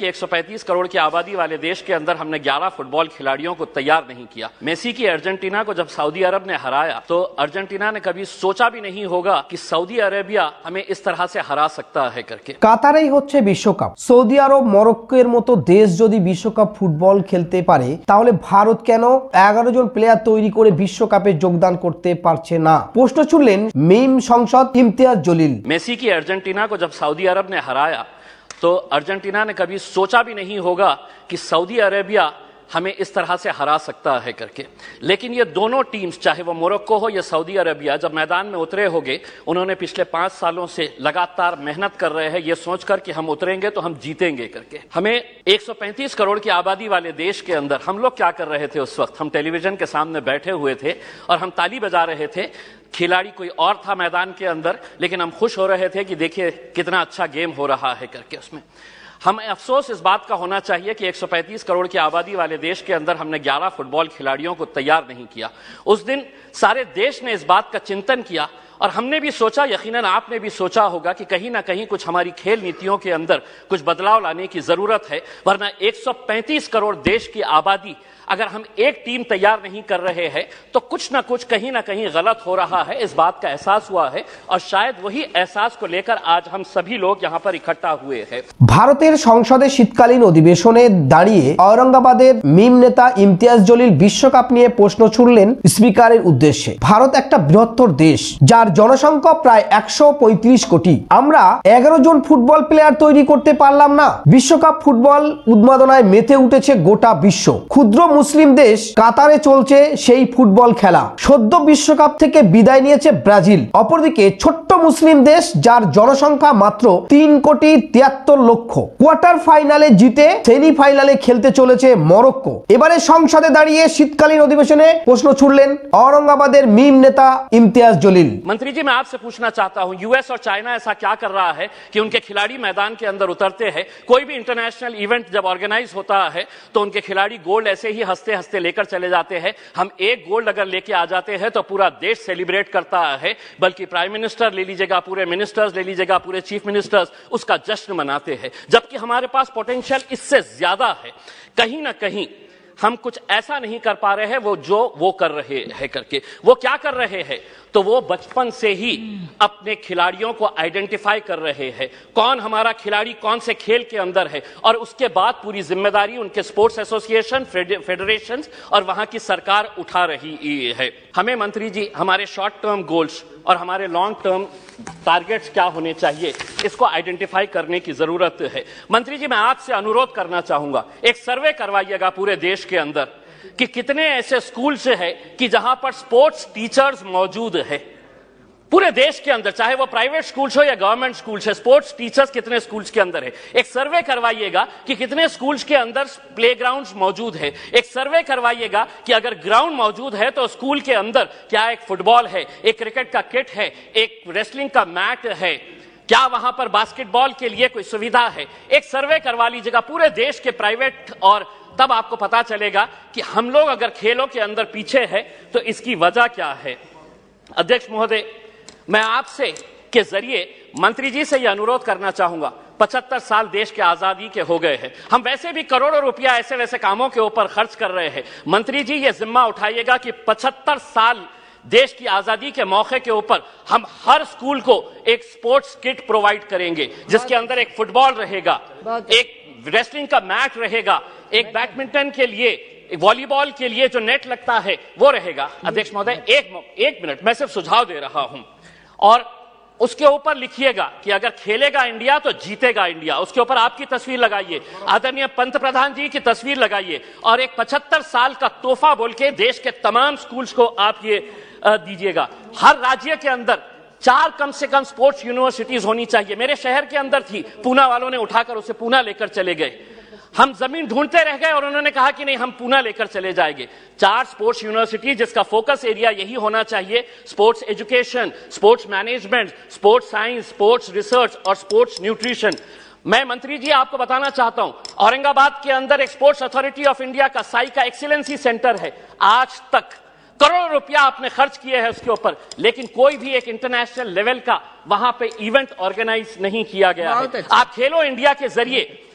कि 135 करोड़ की आबादी वाले देश के अंदर हमने 11 फुटबॉल खिलाड़ियों को तैयार नहीं किया। मेसी की अर्जेंटीना को जब सऊदी अरब ने हराया तो अर्जेंटीना ने कभी सोचा भी नहीं होगा कि सऊदी अरेबिया हमें इस तरह से हरा सकता है करके। কাতারেই হচ্ছে বিশ্বকাপ। সৌদি আরব মরক্কোর মতো দেশ যদি বিশ্বকাপ ফুটবল খেলতে পারে তাহলে ভারত কেন 11 জন প্লেয়ার তৈরি করে বিশ্বকাপে যোগদান করতে পারছে না? প্রশ্ন ছুড়লেন মিম সংসদ ইমতিয়াজ জলিল। मेसी की अर्जेंटीना को जब सऊदी अरब ने हराया तो अर्जेंटीना ने कभी सोचा भी नहीं होगा कि सऊदी अरेबिया हमें इस तरह से हरा सकता है करके। लेकिन ये दोनों टीम्स, चाहे वो मोरक्को हो या सऊदी अरेबिया, जब मैदान में उतरे होंगे, उन्होंने पिछले 5 सालों से लगातार मेहनत कर रहे हैं ये सोचकर कि हम उतरेंगे तो हम जीतेंगे करके। हमें 135 करोड़ की आबादी वाले देश के अंदर हम लोग क्या कर रहे थे उस वक्त? हम टेलीविजन के सामने बैठे हुए थे और हम ताली बजा रहे थे। खिलाड़ी कोई और था मैदान के अंदर, लेकिन हम खुश हो रहे थे कि देखिए कितना अच्छा गेम हो रहा है करके। उसमें हमें अफसोस इस बात का होना चाहिए कि 135 करोड़ की आबादी वाले देश के अंदर हमने 11 फुटबॉल खिलाड़ियों को तैयार नहीं किया। उस दिन सारे देश ने इस बात का चिंतन किया और हमने भी सोचा, यकीनन आपने भी सोचा होगा कि कहीं ना कहीं कुछ हमारी खेल नीतियों के अंदर कुछ बदलाव लाने की जरूरत है, वरना 135 करोड़ देश की आबादी अगर हम एक टीम तैयार नहीं कर रहे हैं तो कुछ ना कुछ कहीं ना कहीं गलत हो रहा है। इस बात का एहसास हुआ है और शायद वही एहसास को लेकर आज हम सभी लोग यहाँ पर इकट्ठा हुए हैं। ভারতের সংসদে শীতকালীন অধিবেশনে দাঁড়িয়ে ঔরঙ্গাবাদের মিম নেতা ইমতিয়াজ জলিল বিশ্বকাপ নিয়ে প্রশ্ন ছুড়লেন স্পিকারের উদ্দেশ্যে। ভারত একটা বৃহত্তর দেশ যার জনসংখ্যা প্রায় 135 কোটি। আমরা 11 জন ফুটবল প্লেয়ার তৈরি করতে পারলাম না। বিশ্বকাপ ফুটবল উন্মাদনায় মেতে উঠেছে গোটা বিশ্ব। ক্ষুদ্র মুসলিম দেশ কাতারে চলছে সেই ফুটবল খেলা। সদ্য বিশ্বকাপ থেকে বিদায় নিয়েছে ব্রাজিল। অপরদিকে ছোট্ট মুসলিম দেশ যার জনসংখ্যা মাত্র 3 কোটি 73 লক্ষ কোয়ার্টার ফাইনালে জিতে সেমিফাইনালে খেলতে চলেছে মরক্কো। এবারে সংসদে দাঁড়িয়ে শীতকালীন অধিবেশনে প্রশ্ন ছুড়লেন औरंगाबादेर मीम नेता इम्तियाज जलील। मंत्री जी, मैं आपसे पूछना चाहता हूं, यूएस और चाइना ऐसा क्या कर रहा है कि उनके खिलाड़ी मैदान के अंदर उतरते हैं? कोई भी इंटरनेशनल इवेंट जब ऑर्गेनाइज होता है तो उनके खिलाड़ी गोल्ड ऐसे ही हंसते हंसते लेकर चले जाते हैं। हम एक गोल्ड अगर लेके आ जाते हैं तो पूरा देश सेलिब्रेट करता है, बल्कि प्राइम मिनिस्टर ले लीजिएगा, पूरे मिनिस्टर्स ले लीजिएगा, पूरे चीफ मिनिस्टर्स उसका जश्न मनाते हैं। जबकि हमारे पास पोटेंशियल इससे ज्यादा है। कहीं ना कहीं हम कुछ ऐसा नहीं कर पा रहे हैं वो कर रहे हैं करके। वो क्या कर रहे हैं? तो वो बचपन से ही अपने खिलाड़ियों को आइडेंटिफाई कर रहे हैं, कौन हमारा खिलाड़ी कौन से खेल के अंदर है, और उसके बाद पूरी जिम्मेदारी उनके स्पोर्ट्स एसोसिएशन, फेडरेशन और वहां की सरकार उठा रही है। हमें मंत्री जी हमारे शॉर्ट टर्म गोल्स और हमारे लॉन्ग टर्म टारगेट्स क्या होने चाहिए, इसको आइडेंटिफाई करने की जरूरत है। मंत्री जी, मैं आपसे अनुरोध करना चाहूंगा, एक सर्वे करवाइएगा पूरे देश के अंदर कि कितने ऐसे स्कूल्स है कि जहां पर स्पोर्ट्स टीचर्स मौजूद है। पूरे देश के अंदर, चाहे वो प्राइवेट स्कूल्स हो या गवर्नमेंट स्कूल्स है, स्पोर्ट्स टीचर्स कितने स्कूल्स के अंदर है। एक सर्वे करवाइएगा कि कितने स्कूल्स के अंदर प्लेग्राउंड्स मौजूद है। एक सर्वे करवाइएगा कि अगर ग्राउंड मौजूद है तो स्कूल के अंदर क्या एक फुटबॉल है, एक क्रिकेट का किट है, एक रेसलिंग का मैट है, क्या वहां पर बास्केटबॉल के लिए कोई सुविधा है। एक सर्वे करवा लीजिएगा पूरे देश के प्राइवेट, और तब आपको पता चलेगा कि हम लोग अगर खेलों के अंदर पीछे है तो इसकी वजह क्या है। अध्यक्ष महोदय, मैं आपसे के जरिए मंत्री जी से यह अनुरोध करना चाहूंगा, 75 साल देश के आजादी के हो गए हैं, हम वैसे भी करोड़ों रुपया ऐसे वैसे कामों के ऊपर खर्च कर रहे हैं। मंत्री जी, यह जिम्मा उठाइएगा कि 75 साल देश की आजादी के मौके के ऊपर हम हर स्कूल को एक स्पोर्ट्स किट प्रोवाइड करेंगे, जिसके अंदर एक फुटबॉल रहेगा, एक रेसलिंग का मैट रहेगा, एक बैडमिंटन के लिए, वॉलीबॉल के लिए जो नेट लगता है वो रहेगा। अध्यक्ष महोदय, एक मिनट, मैं सिर्फ सुझाव दे रहा हूं, और उसके ऊपर लिखिएगा कि अगर खेलेगा इंडिया तो जीतेगा इंडिया। उसके ऊपर आपकी तस्वीर लगाइए, आदरणीय पंतप्रधान जी की तस्वीर लगाइए, और एक 75 साल का तोहफा बोल के देश के तमाम स्कूल्स को आप ये दीजिएगा। हर राज्य के अंदर 4 कम से कम स्पोर्ट्स यूनिवर्सिटीज होनी चाहिए। मेरे शहर के अंदर थी, पूना वालों ने उठाकर उसे पूना लेकर चले गए। हम जमीन ढूंढते रह गए और उन्होंने कहा कि नहीं, हम पूना लेकर चले जाएंगे। 4 स्पोर्ट्स यूनिवर्सिटी, जिसका फोकस एरिया यही होना चाहिए, sports education, sports management, sports science, sports research और स्पोर्ट्स न्यूट्रिशन। मैं मंत्री जी आपको बताना चाहता हूं, औरंगाबाद के अंदर एक स्पोर्ट्स अथॉरिटी ऑफ इंडिया का साई का एक्सीलेंसी सेंटर है। आज तक करोड़ों रुपया आपने खर्च किए हैं उसके ऊपर, लेकिन कोई भी एक इंटरनेशनल लेवल का वहां पे इवेंट ऑर्गेनाइज नहीं किया गया है। आप खेलो इंडिया के जरिए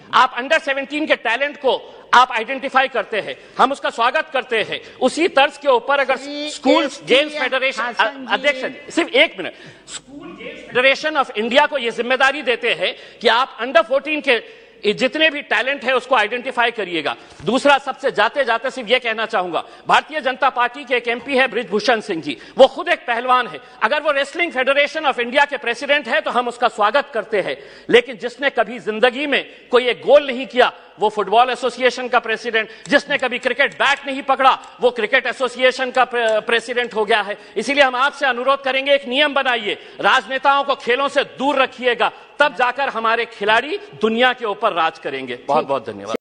आप अंडर 17 के टैलेंट को आप आइडेंटिफाई करते हैं, हम उसका स्वागत करते हैं। उसी तर्ज के ऊपर अगर स्कूल गेम्स फेडरेशन, अध्यक्ष जी सिर्फ 1 minute, school games federation of India को यह जिम्मेदारी देते हैं कि आप अंडर 14 के जितने भी टैलेंट है उसको आइडेंटिफाई करिएगा। दूसरा, सबसे जाते जाते सिर्फ यह कहना चाहूंगा, भारतीय जनता पार्टी के एक एमपी है बृजभूषण सिंह जी, वो खुद एक पहलवान है। अगर वो रेसलिंग फेडरेशन ऑफ इंडिया के प्रेसिडेंट है तो हम उसका स्वागत करते हैं, लेकिन जिसने कभी जिंदगी में कोई एक गोल नहीं किया वो फुटबॉल एसोसिएशन का प्रेसिडेंट, जिसने कभी क्रिकेट बैट नहीं पकड़ा वो क्रिकेट एसोसिएशन का प्रेसिडेंट हो गया है। इसीलिए हम आपसे अनुरोध करेंगे, एक नियम बनाइए, राजनेताओं को खेलों से दूर रखिएगा, तब जाकर हमारे खिलाड़ी दुनिया के ऊपर राज करेंगे। बहुत बहुत धन्यवाद।